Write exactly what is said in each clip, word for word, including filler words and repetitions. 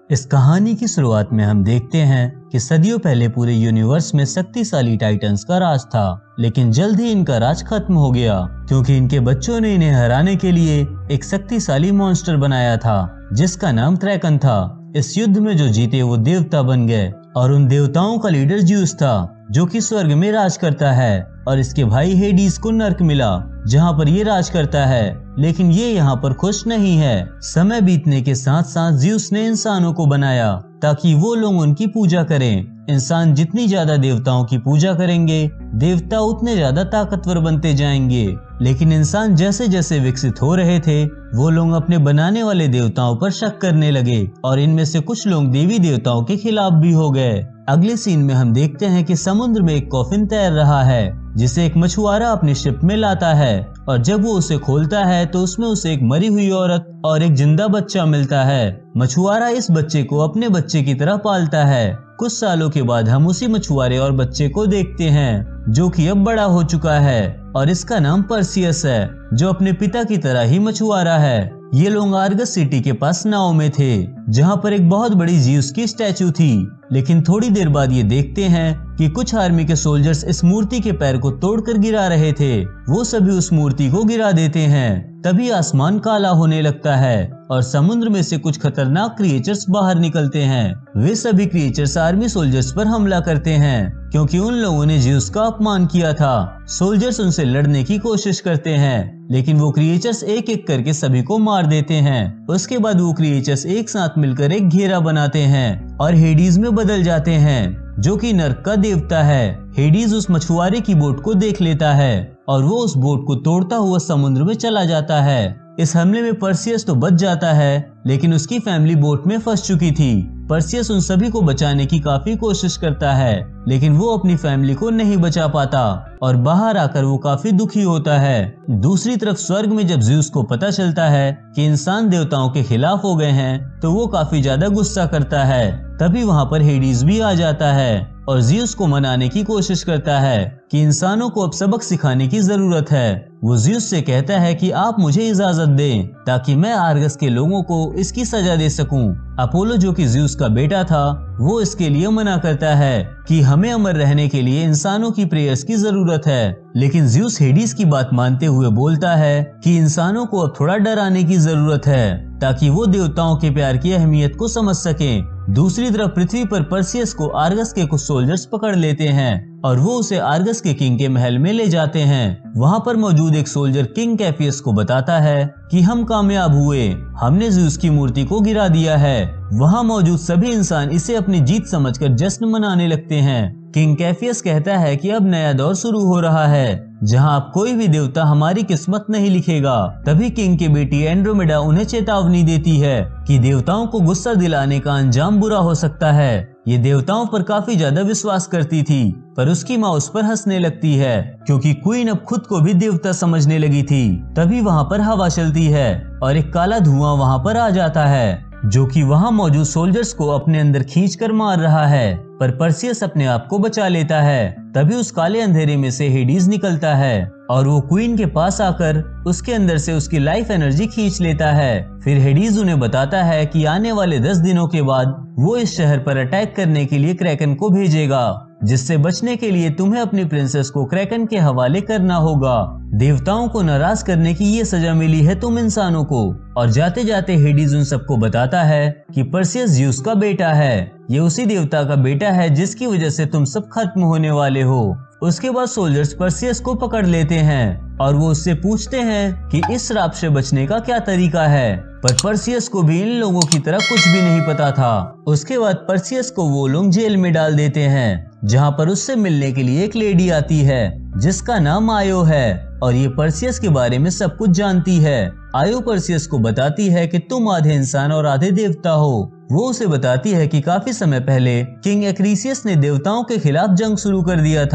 इस कहानी की शुरुआत में हम देखते हैं कि सदियों पहले पूरे यूनिवर्स में शक्तिशाली टाइटन्स का राज था, लेकिन जल्द ही इनका राज खत्म हो गया क्योंकि इनके बच्चों ने इन्हें हराने के लिए एक शक्तिशाली मॉन्स्टर बनाया था जिसका नाम क्रैकन था। इस युद्ध में जो जीते वो देवता बन गए और उन देवताओं का लीडर ज्यूस था जो कि स्वर्ग में राज करता है, और इसके भाई हेडीज को नर्क मिला जहाँ पर ये राज करता है, लेकिन ये यहाँ पर खुश नहीं है। समय बीतने के साथ साथ ज्यूस ने इंसानों को बनाया ताकि वो लोग उनकी पूजा करें। इंसान जितनी ज्यादा देवताओं की पूजा करेंगे, देवता उतने ज्यादा ताकतवर बनते जाएंगे। लेकिन इंसान जैसे जैसे विकसित हो रहे थे, वो लोग अपने बनाने वाले देवताओं पर शक करने लगे और इनमें से कुछ लोग देवी देवताओं के खिलाफ भी हो गए। अगले सीन में हम देखते हैं कि समुद्र में एक कॉफिन तैर रहा है जिसे एक मछुआरा अपनी शिप में लाता है, और जब वो उसे खोलता है तो उसमें उसे एक मरी हुई औरत और एक जिंदा बच्चा मिलता है। मछुआरा इस बच्चे को अपने बच्चे की तरह पालता है। कुछ सालों के बाद हम उसी मछुआरे और बच्चे को देखते हैं जो कि अब बड़ा हो चुका है और इसका नाम परसियस है, जो अपने पिता की तरह ही मछुआरा है। ये लोग आर्गस सिटी के पास नाव में थे जहाँ पर एक बहुत बड़ी ज्यूस की स्टैचू थी, लेकिन थोड़ी देर बाद ये देखते हैं कि कुछ आर्मी के सोल्जर्स इस मूर्ति के पैर को तोड़कर गिरा रहे थे। वो सभी उस मूर्ति को गिरा देते हैं। तभी आसमान काला होने लगता है और समुद्र में से कुछ खतरनाक क्रिएचर्स बाहर निकलते हैं। वे सभी क्रिएचर्स आर्मी सोल्जर्स पर हमला करते हैं क्योंकि उन लोगों ने ज्यूस का अपमान किया था। सोल्जर्स उनसे लड़ने की कोशिश करते हैं, लेकिन वो क्रिएचर्स एक एक करके सभी को मार देते हैं। उसके बाद वो क्रिएचर्स एक साथ मिलकर एक घेरा बनाते हैं और हेडीज में बदल जाते हैं जो कि नर्क का देवता है। हेडीज उस मछुआरे की बोट को देख लेता है और वो उस बोट को तोड़ता हुआ समुद्र में चला जाता है। इस हमले में परसियस तो बच जाता है, लेकिन उसकी फैमिली बोट में फंस चुकी थी। परसियस उन सभी को बचाने की काफी कोशिश करता है, लेकिन वो अपनी फैमिली को नहीं बचा पाता और बाहर आकर वो काफी दुखी होता है। दूसरी तरफ स्वर्ग में जब ज्यूस को पता चलता है कि इंसान देवताओं के खिलाफ हो गए हैं, तो वो काफी ज्यादा गुस्सा करता है। तभी वहाँ पर हेडीज भी आ जाता है और ज्यूस को मनाने की कोशिश करता है कि इंसानों को अब सबक सिखाने की जरूरत है। वो ज्यूस से कहता है कि आप मुझे इजाजत दें ताकि मैं आर्गस के लोगों को इसकी सजा दे सकूं। अपोलो जो कि ज्यूस का बेटा था, वो इसके लिए मना करता है कि हमें अमर रहने के लिए इंसानों की प्रेयर्स की जरूरत है। लेकिन ज्यूस हेडीज की बात मानते हुए बोलता है कि इंसानों को अब थोड़ा डराने की जरूरत है ताकि वो देवताओं के प्यार की अहमियत को समझ सकें। दूसरी तरफ पृथ्वी पर परसियस को आर्गस के कुछ सोल्जर्स पकड़ लेते हैं और वो उसे आर्गस के किंग के महल में ले जाते हैं। वहाँ पर मौजूद एक सोल्जर किंग कैफियस को बताता है कि हम कामयाब हुए, हमने ज्यूस की मूर्ति को गिरा दिया है। वहाँ मौजूद सभी इंसान इसे अपनी जीत समझकर जश्न मनाने लगते हैं। किंग कैफियस कहता है कि अब नया दौर शुरू हो रहा है जहाँ अब कोई भी देवता हमारी किस्मत नहीं लिखेगा। तभी किंग की बेटी एंड्रोमेडा उन्हें चेतावनी देती है कि देवताओं को गुस्सा दिलाने का अंजाम बुरा हो सकता है। ये देवताओं पर काफी ज्यादा विश्वास करती थी, पर उसकी माँ उस पर हंसने लगती है क्योंकि क्वीन अब खुद को भी देवता समझने लगी थी। तभी वहाँ पर हवा चलती है और एक काला धुआं वहाँ पर आ जाता है जो कि वहाँ मौजूद सोल्जर्स को अपने अंदर खींचकर मार रहा है, पर परसियस अपने आप को बचा लेता है। तभी उस काले अंधेरे में से हेडीज निकलता है और वो क्वीन के पास आकर उसके अंदर से उसकी लाइफ एनर्जी खींच लेता है। फिर हेडीज उन्हें बताता है कि आने वाले दस दिनों के बाद वो इस शहर पर अटैक करने के लिए क्रैकन को भेजेगा, जिससे बचने के लिए तुम्हें अपनी प्रिंसेस को क्रैकन के हवाले करना होगा। देवताओं को नाराज करने की ये सजा मिली है तुम इंसानों को। और जाते जाते हेडीज उन सबको बताता है कि परसियस ज्यूस का बेटा है, ये उसी देवता का बेटा है जिसकी वजह से तुम सब खत्म होने वाले हो। उसके बाद सोल्जर्स परसियस को पकड़ लेते हैं और वो उससे पूछते हैं कि इस श्राप से बचने का क्या तरीका है, पर परसियस को भी इन लोगों की तरह कुछ भी नहीं पता था। उसके बाद परसियस को वो लोग जेल में डाल देते हैं जहाँ पर उससे मिलने के लिए एक लेडी आती है जिसका नाम आयो है और ये परसियस के बारे में सब कुछ जानती है। आयो परसियस को बताती है कि तुम आधे इंसान और आधे देवता हो। वो उसे बताती है कि काफी समय पहले किंग एक्रीसियस ने देवताओं के खिलाफ जंग शुरू कर दिया था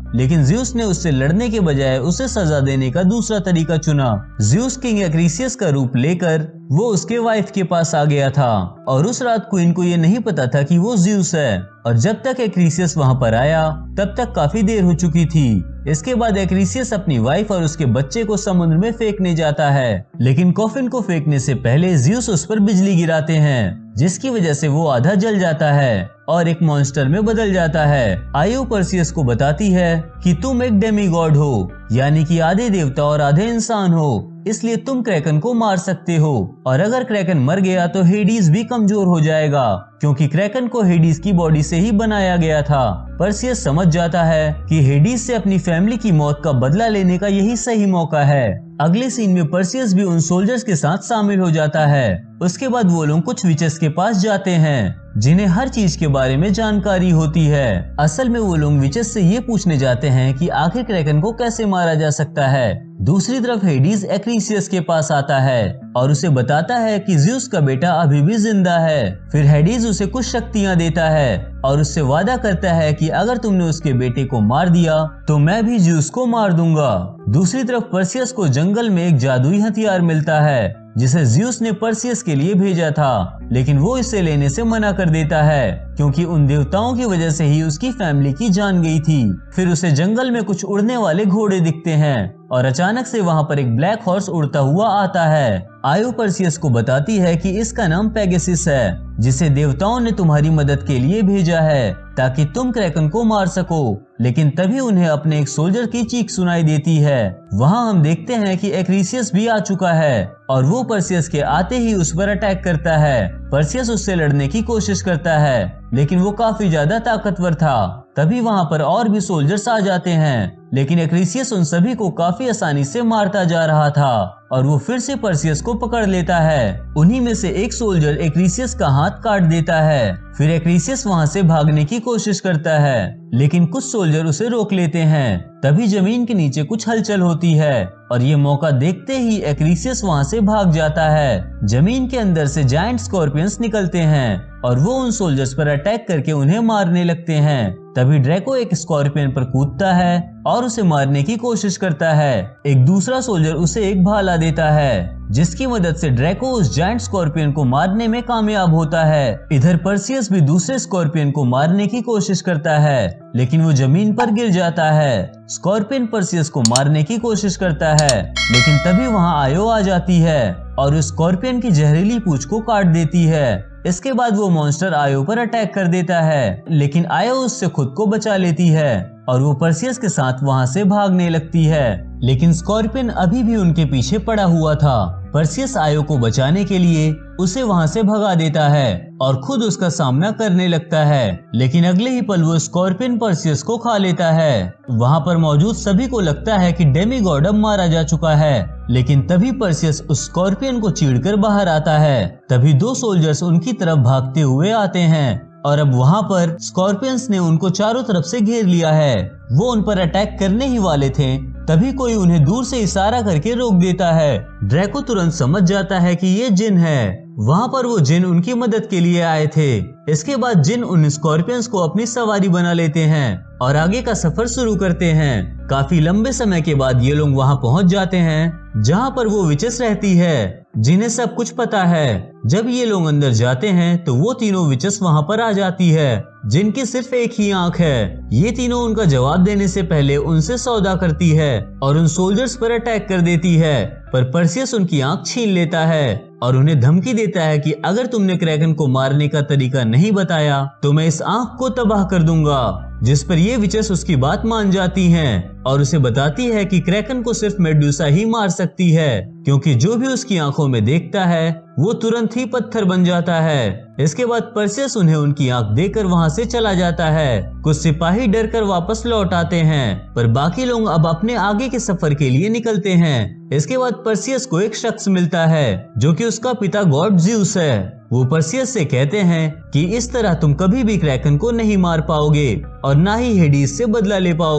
लेकिन ज़्यूस ने उससे लड़ने के बजाय उसे सजा देने का दूसरा तरीका चुना। ज़्यूस किंग एक्रीसियस का रूप लेकर वो उसके वाइफ के पास आ गया था और उस रात क्वीन को ये नहीं पता था कि वो ज़्यूस है, और जब तक एक्रीसियस वहाँ पर आया तब तक काफी देर हो चुकी थी। इसके बाद एक्रीसियस अपनी वाइफ और उसके बच्चे को समुद्र में फेंकने जाता है, लेकिन कॉफिन को फेंकने से पहले ज़्यूस उस पर बिजली गिराते हैं, जिसकी वजह से वो आधा जल जाता है और एक मॉन्स्टर में बदल जाता है। आयो परसियस को बताती है कि तुम एक डेमीगॉड हो, यानी कि आधे देवता और आधे इंसान हो, इसलिए तुम क्रैकन को मार सकते हो, और अगर क्रैकन मर गया तो हेडीज भी कमजोर हो जाएगा, क्योंकि क्रैकन को हेडीज की बॉडी से ही बनाया गया था। परसियस समझ जाता है कि हेडीज से अपनी फैमिली की मौत का बदला लेने का यही सही मौका है। अगले सीन में परसियस भी उन सोल्जर्स के साथ शामिल हो जाता है। उसके बाद वो लोग कुछ विचेस के पास जाते हैं जिन्हें हर चीज के बारे में जानकारी होती है। असल में वो लोग विचेस से ये पूछने जाते हैं कि आखिर क्रैकन को कैसे मारा जा सकता है। दूसरी तरफ हेडीज एक्रीसियस के पास आता है और उसे बताता है कि ज़्यूस का बेटा अभी भी जिंदा है। फिर हेडीज उसे कुछ शक्तियां देता है और उससे वादा करता है कि अगर तुमने उसके बेटे को मार दिया तो मैं भी ज़्यूस को मार दूंगा। दूसरी तरफ परसियस को जंगल में एक जादुई हथियार मिलता है जिसे ज़्यूस ने परसियस के लिए भेजा था, लेकिन वो इसे लेने से मना कर देता है क्योंकि उन देवताओं की वजह से ही उसकी फैमिली की जान गई थी। फिर उसे जंगल में कुछ उड़ने वाले घोड़े दिखते हैं और अचानक से वहाँ पर एक ब्लैक हॉर्स उड़ता हुआ आता है। आयो परसियस को बताती है कि इसका नाम पेगासस है, जिसे देवताओं ने तुम्हारी मदद के लिए भेजा है ताकि तुम क्रैकन को मार सको। लेकिन तभी उन्हें अपने एक सोल्जर की चीख सुनाई देती है। वहाँ हम देखते हैं कि एक्रीसियस भी आ चुका है और वो परसियस के आते ही उस पर अटैक करता है। परसियस उससे लड़ने की कोशिश करता है, लेकिन वो काफी ज्यादा ताकतवर था। तभी वहाँ पर और भी सोल्जर्स आ जाते हैं, लेकिन एक्रीसियस उन सभी को काफी आसानी से मारता जा रहा था और वो फिर से परसियस को पकड़ लेता है। उन्हीं में से एक सोल्जर एक्रीसियस का हाथ काट देता है। फिर एक्रीसियस वहाँ से भागने की कोशिश करता है, लेकिन कुछ सोल्जर उसे रोक लेते हैं। तभी जमीन के नीचे कुछ हलचल होती है और ये मौका देखते ही एक्रीसियस वहाँ से भाग जाता है। जमीन के अंदर से जायंट स्कॉर्पियंस निकलते हैं और वो उन सोल्जर्स पर अटैक करके उन्हें मारने लगते हैं। तभी ड्रैको एक स्कॉर्पियन पर कूदता है और उसे मारने की कोशिश करता है। एक दूसरा सोल्जर उसे एक भाला देता है, जिसकी मदद से ड्रैको उस जायंट स्कॉर्पियन को मारने में कामयाब होता है। इधर परसियस भी दूसरे स्कॉर्पियन को मारने की कोशिश करता है, लेकिन वो जमीन पर गिर जाता है। स्कॉर्पियन परसियस को मारने की कोशिश करता है, लेकिन तभी वहाँ आयो आ जाती है और उस स्कॉर्पियन की जहरीली पूंछ को काट देती है। इसके बाद वो मॉन्स्टर आयो पर अटैक कर देता है, लेकिन आयो उससे खुद को बचा लेती है और वो परसियस के साथ वहाँ से भागने लगती है। लेकिन स्कॉर्पियन अभी भी उनके पीछे पड़ा हुआ था। परसियस आयो को बचाने के लिए उसे वहाँ से भगा देता है और खुद उसका सामना करने लगता है, लेकिन अगले ही पल वो स्कॉर्पियन परसियस को खा लेता है। वहाँ पर मौजूद सभी को लगता है कि डेमीगॉड अब मारा जा चुका है, लेकिन तभी परसियस उस स्कॉर्पियन को चीरकर बाहर आता है। तभी दो सोल्जर्स उनकी तरफ भागते हुए आते हैं और अब वहाँ पर स्कॉर्पियंस ने उनको चारों तरफ से घेर लिया है। वो उन पर अटैक करने ही वाले थे, तभी कोई उन्हें दूर से इशारा करके रोक देता है। ड्रैको तुरंत समझ जाता है कि ये जिन है। वहाँ पर वो जिन उनकी मदद के लिए आए थे। इसके बाद जिन उन स्कॉर्पियंस को अपनी सवारी बना लेते हैं और आगे का सफर शुरू करते हैं। काफी लंबे समय के बाद ये लोग वहाँ पहुँच जाते हैं जहाँ पर वो विचेस रहती है, जिन्हें सब कुछ पता है। जब ये लोग अंदर जाते हैं तो वो तीनों विचेस वहाँ पर आ जाती है, जिनकी सिर्फ एक ही आंख है। ये तीनों उनका जवाब देने से पहले उनसे सौदा करती है और उन सोल्जर्स पर अटैक कर देती है, पर परसियस उनकी आंख छीन लेता है और उन्हें धमकी देता है कि अगर तुमने क्रैकन को मारने का तरीका नहीं बताया तो मैं इस आंख को तबाह कर दूंगा। जिस पर ये विचेस उसकी बात मान जाती हैं और उसे बताती है कि क्रैकन को सिर्फ मेडुसा ही मार सकती है, क्योंकि जो भी उसकी आंखों में देखता है वो तुरंत ही पत्थर बन जाता है। इसके बाद परसियस उन्हें उनकी आंख देकर वहां से चला जाता है। कुछ सिपाही डर कर वापस लौट आते हैं, पर बाकी लोग अब अपने आगे के सफर के लिए निकलते हैं। इसके बाद परसियस को एक शख्स मिलता है जो कि उसका पिता गॉड ज़्यूस है। वो परसियस से कहते हैं कि इस तरह तुम कभी भी क्रैकन को नहीं मार पाओगे और ना ही हेडीज से बदला ले पाओगे।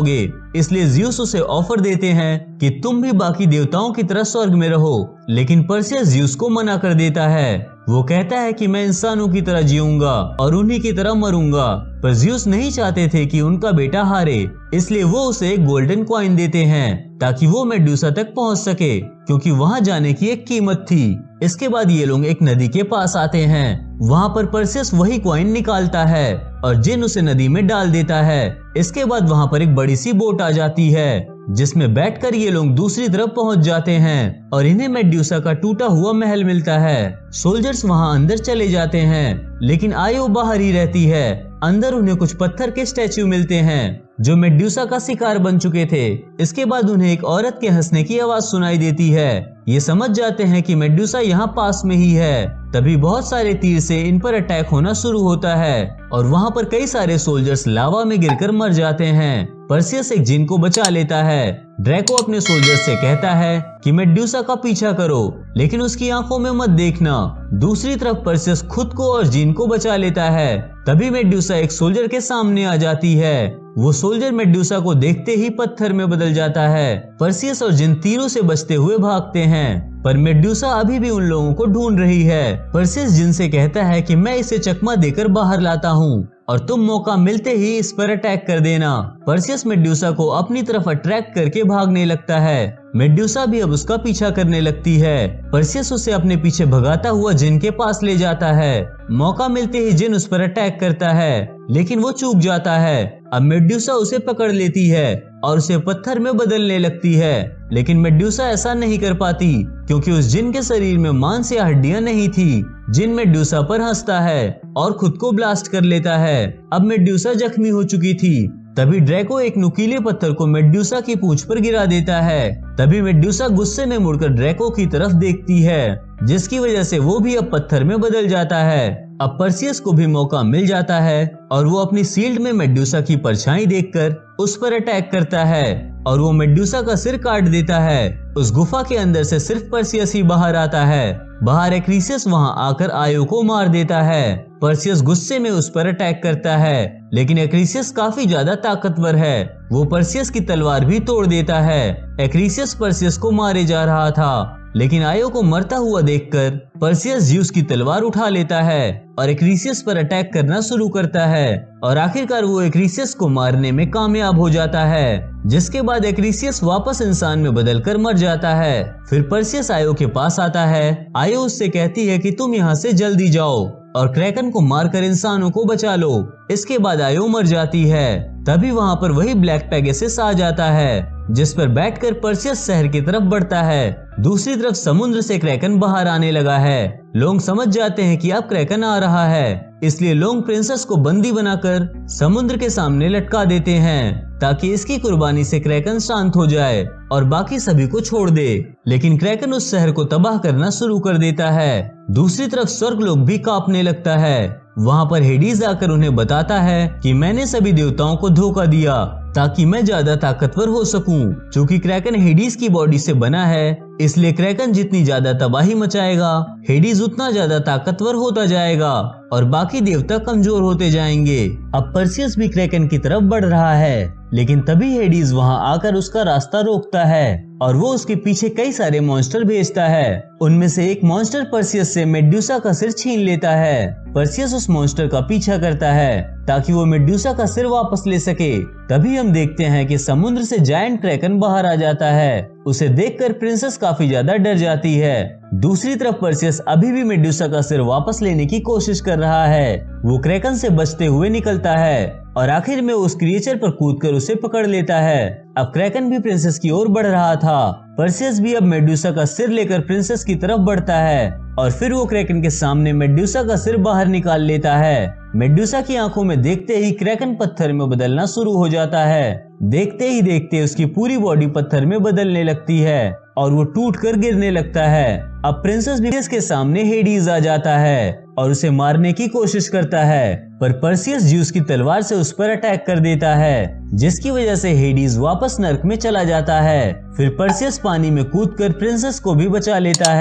इसलिए ज़्यूस उसे ऑफर देते हैं कि तुम भी बाकी देवताओं की तरह स्वर्ग में रहो, लेकिन पर्सियस ज़्यूस को मना कर देता है। वो कहता है कि मैं इंसानों की तरह जीऊंगा और उन्हीं की तरह मरूंगा। पर ज़्यूस नहीं चाहते थे कि उनका बेटा हारे, इसलिए वो उसे एक गोल्डन कॉइन देते हैं ताकि वो मेडुसा तक पहुंच सके, क्योंकि वहां जाने की एक कीमत थी। इसके बाद ये लोग एक नदी के पास आते हैं। वहां पर पर्सियस वही कॉइन निकालता है और जिन उसे नदी में डाल देता है। इसके बाद वहां पर एक बड़ी सी बोट आ जाती है जिसमें बैठकर ये लोग दूसरी तरफ पहुंच जाते हैं और इन्हें मेडुसा का टूटा हुआ महल मिलता है। सोल्जर्स वहां अंदर चले जाते हैं, लेकिन आयो बाहर ही रहती है। अंदर उन्हें कुछ पत्थर के स्टैच्यू मिलते हैं जो मेडुसा का शिकार बन चुके थे। इसके बाद उन्हें एक औरत के हंसने की आवाज सुनाई देती है। ये समझ जाते हैं कि मेडुसा यहाँ पास में ही है। तभी बहुत सारे तीर से इन पर अटैक होना शुरू होता है और वहाँ पर कई सारे सोल्जर्स लावा में गिरकर मर जाते हैं। पर्सियस एक जिन को बचा लेता है। ड्रैको अपने सोल्जर्स से कहता है कि मेडुसा का पीछा करो, लेकिन उसकी आंखों में मत देखना। दूसरी तरफ पर्सियस खुद को और जिन को बचा लेता है। तभी मेडुसा एक सोल्जर के सामने आ जाती है। वो सोल्जर मेडुसा को देखते ही पत्थर में बदल जाता है। पर्सियस और जिन तीरों से बचते हुए भागते हैं, पर मेडुसा अभी भी उन लोगों को ढूंढ रही है। पर्सियस जिन से कहता है कि मैं इसे चकमा देकर बाहर लाता हूँ और तुम मौका मिलते ही इस पर अटैक कर देना। पर्सियस मेडुसा को अपनी तरफ अट्रैक्ट करके भागने लगता है। मेडुसा भी अब उसका पीछा करने लगती है। पर्सियस उसे अपने पीछे भगाता हुआ जिन के पास ले जाता है। मौका मिलते ही जिन उस पर अटैक करता है, लेकिन वो चूक जाता है। अब मेडुसा उसे पकड़ लेती है और उसे पत्थर में बदलने लगती है, लेकिन मेडुसा ऐसा नहीं कर पाती क्योंकि उस जिन के शरीर में मांस या हड्डियां नहीं थी। जिन मेडुसा पर हंसता है और खुद को ब्लास्ट कर लेता है। अब मेडुसा जख्मी हो चुकी थी। तभी ड्रैको एक नुकीले पत्थर को मेडुसा की पूंछ पर गिरा देता है। तभी मेडुसा गुस्से में मुड़कर ड्रैको की तरफ देखती है, जिसकी वजह से वो भी अब पत्थर में बदल जाता है। अब पर्सियस को भी मौका मिल जाता है और वो अपनी शील्ड में मेडुसा की परछाई देखकर उस पर अटैक करता है और वो मेडुसा का सिर काट देता है। उस गुफा के अंदर से सिर्फ पर्सियस ही बाहर आता है। बाहर एक्रीसियस वहां आकर आयो को मार देता है। पर्सियस गुस्से में उस पर अटैक करता है, लेकिन एक्रीसियस काफी ज्यादा ताकतवर है। वो पर्सियस की तलवार भी तोड़ देता है। एक्रीसियस पर्सियस को मारे जा रहा था, लेकिन आयो को मरता हुआ देखकर पर्सियस ज़्यूस की तलवार उठा लेता है और एक्रीसियस पर अटैक करना शुरू करता है और आखिरकार वो एक्रीसियस को मारने में कामयाब हो जाता है, जिसके बाद एक्रीसियस वापस इंसान में बदलकर मर जाता है। फिर पर्सियस आयो के पास आता है। आयो उससे कहती है कि तुम यहाँ से जल्दी जाओ और क्रैकन को मारकर इंसानों को बचा लो। इसके बाद आयो मर जाती है। तभी वहाँ पर वही ब्लैक पेगासस आ जाता है, जिस पर बैठकर पर्सियस शहर की तरफ बढ़ता है। दूसरी तरफ समुद्र से क्रैकन बाहर आने लगा है। लोग समझ जाते हैं कि अब क्रैकन आ रहा है, इसलिए लोग प्रिंसेस को बंदी बनाकर समुद्र के सामने लटका देते हैं ताकि इसकी कुर्बानी से क्रैकन शांत हो जाए और बाकी सभी को छोड़ दे। लेकिन क्रैकन उस शहर को तबाह करना शुरू कर देता है। दूसरी तरफ स्वर्गलोक भी कांपने लगता है। वहाँ पर हेडीज आकर उन्हें बताता है कि मैंने सभी देवताओं को धोखा दिया ताकि मैं ज्यादा ताकतवर हो सकूं। चूंकि क्रैकन हेडीज की बॉडी से बना है, इसलिए क्रैकन जितनी ज्यादा तबाही मचाएगा, हेडीज उतना ज्यादा ताकतवर होता जाएगा और बाकी देवता कमजोर होते जाएंगे। अब पर्सियस भी क्रैकन की तरफ बढ़ रहा है, लेकिन तभी हेडीज वहां आकर उसका रास्ता रोकता है और वो उसके पीछे कई सारे मॉन्स्टर भेजता है। उनमें से एक मॉन्स्टर पर्सियस से मेडुसा का सिर छीन लेता है। पर्सियस उस मॉन्स्टर का पीछा करता है ताकि वो मेडुसा का सिर वापस ले सके। तभी हम देखते हैं कि समुद्र से जायंट क्रैकन बाहर आ जाता है। उसे देखकर प्रिंसेस काफी ज्यादा डर जाती है। दूसरी तरफ पर्सियस अभी भी मेडुसा का सिर वापस लेने की कोशिश कर रहा है। वो क्रैकन से बचते हुए निकलता है और आखिर में उस क्रिएचर पर कूदकर उसे पकड़ लेता है। अब क्रैकन भी प्रिंसेस की ओर बढ़ रहा था। पर्सियस भी अब मेडुसा का सिर लेकर प्रिंसेस की तरफ बढ़ता है और फिर वो क्रैकन के सामने मेडुसा का सिर बाहर निकाल लेता है। मेडुसा की आंखों में देखते ही क्रैकन पत्थर में बदलना शुरू हो जाता है। देखते ही देखते उसकी पूरी बॉडी पत्थर में बदलने लगती है और वो टूट कर गिरने लगता है। अब प्रिंसेस भी इसके सामने हेडीज आ जाता है और उसे मारने की कोशिश करता है, पर पर्सियस ज़्यूस की तलवार से उस पर अटैक कर देता है, जिसकी वजह से हेडीज वापस नर्क में चला जाता है। फिर पर्सियस पानी में कूदकर प्रिंसेस को भी बचा लेता है।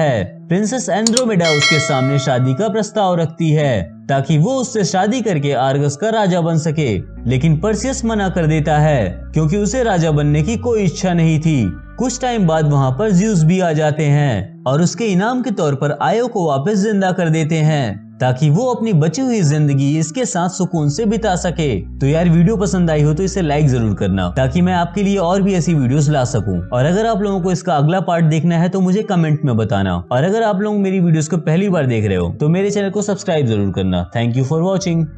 प्रिंसेस एंड्रोमेडा उसके सामने शादी का प्रस्ताव रखती है ताकि वो उससे शादी करके आर्गस का राजा बन सके, लेकिन पर्सियस मना कर देता है क्योंकि उसे राजा बनने की कोई इच्छा नहीं थी। कुछ टाइम बाद वहाँ पर ज़्यूस भी आ जाते हैं और उसके इनाम के तौर पर आयो को वापस जिंदा कर देते हैं ताकि वो अपनी बची हुई जिंदगी इसके साथ सुकून से बिता सके। तो यार वीडियो पसंद आई हो तो इसे लाइक जरूर करना ताकि मैं आपके लिए और भी ऐसी वीडियोस ला सकूं। और अगर आप लोगों को इसका अगला पार्ट देखना है तो मुझे कमेंट में बताना। और अगर आप लोग मेरी वीडियोस को पहली बार देख रहे हो तो मेरे चैनल को सब्सक्राइब जरूर करना। Thank you for watching.